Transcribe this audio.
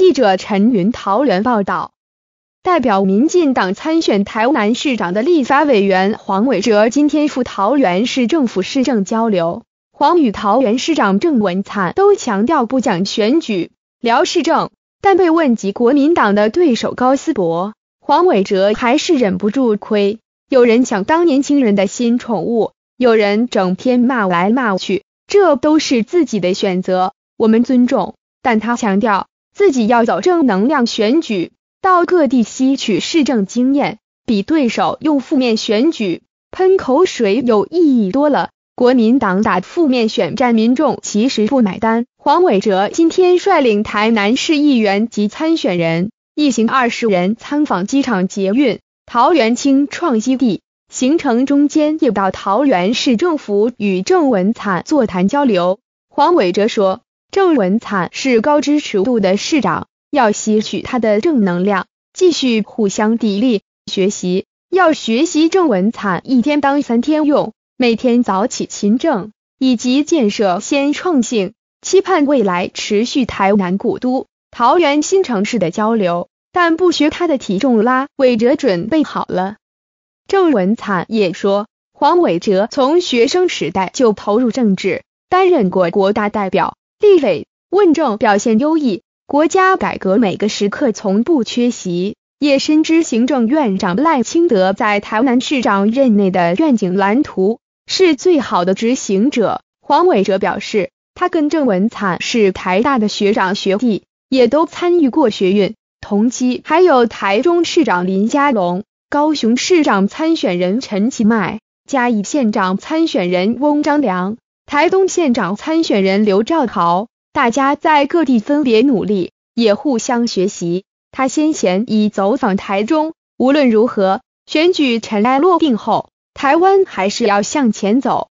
记者陈云桃园报道。代表民进党参选台南市长的立法委员黄伟哲今天赴桃园市政府市政交流。黄与桃园市长郑文灿都强调不讲选举，聊市政，但被问及国民党的对手高思博，黄伟哲还是忍不住亏。有人想当年轻人的新宠物，有人整天骂来骂去，这都是自己的选择，我们尊重。但他强调自己要走正能量选举，到各地吸取市政经验，比对手用负面选举喷口水有意义多了。国民党打负面选战，民众其实不买单。黄伟哲今天率领台南市议员及参选人一行20人参访机场捷运桃园青创基地，行程中间也到桃园市政府与郑文灿座谈交流。黄伟哲说，郑文灿是高支持度的市长，要吸取他的正能量，继续互相砥砺学习，要学习郑文灿1天当3天用，每天早起勤政，以及建设先创性，期盼未来持续台南古都桃园新城市的交流，但不学他的体重拉。伟哲准备好了。郑文灿也说，黄伟哲从学生时代就投入政治，担任过国大代表、立委，问政表现优异，国家改革每个时刻从不缺席，也深知行政院长赖清德在台南市长任内的愿景蓝图，是最好的执行者。黄伟哲表示，他跟郑文灿是台大的学长学弟，也都参与过学运。同期还有台中市长林佳龙、高雄市长参选人陈其迈、嘉义县长参选人翁章良、台东县长参选人刘兆豪，大家在各地分别努力，也互相学习。他先前已走访台中，无论如何，选举尘埃落定后，台湾还是要向前走。